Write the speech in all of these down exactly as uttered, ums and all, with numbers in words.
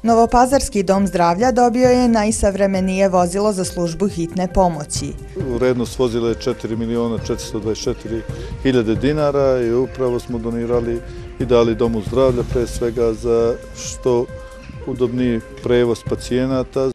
Novopazarski dom zdravlja dobio je najsavremenije vozilo za službu hitne pomoći. Vrednost vozila je četiri miliona četiristo dvadeset četiri hiljade dinara i upravo smo donirali i dali domu zdravlja pre svega za što udobniji prevoz pacijenata.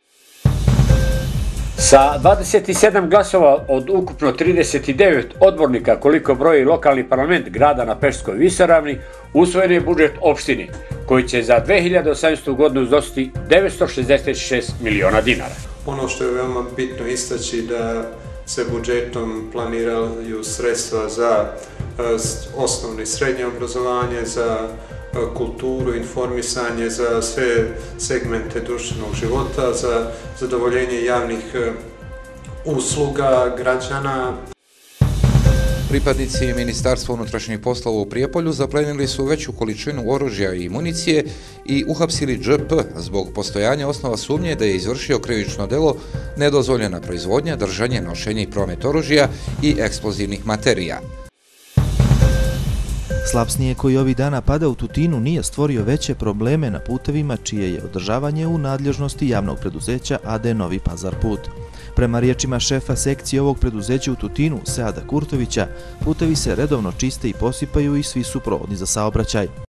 Sa dvadeset sedam glasova od ukupno trideset devet odbornika koliko broji lokalni parlament grada na Pešterskoj visoravni, usvojen je budžet opštini koji će za dve hiljade osamnaestu. godinu iznositi devetsto šezdeset šest miliona dinara. Ono što je veoma bitno istaći da se budžetom planiraju sredstva za osnovno i srednje obrazovanje, za kulturu, informisanje, za sve segmente društvenog života, za zadovoljenje javnih usluga građana. Pripadnici Ministarstva unutrašnjih poslova u Prijepolju zaplenili su veću količinu oružja i municije i uhapsili Đ P zbog postojanja osnova sumnje da je izvršio krivično delo nedozvoljena proizvodnja, držanje, nošenje i promet oružja i eksplozivnih materija. Slab snijeg koji ovih dana pada u Tutinu nije stvorio veće probleme na putevima čije je održavanje u nadležnosti javnog preduzeća A D Novi Pazar put. Prema riječima šefa sekcije ovog preduzeća u Tutinu, Seada Kurtovića, putevi se redovno čiste i posipaju i svi su provodni za saobraćaj.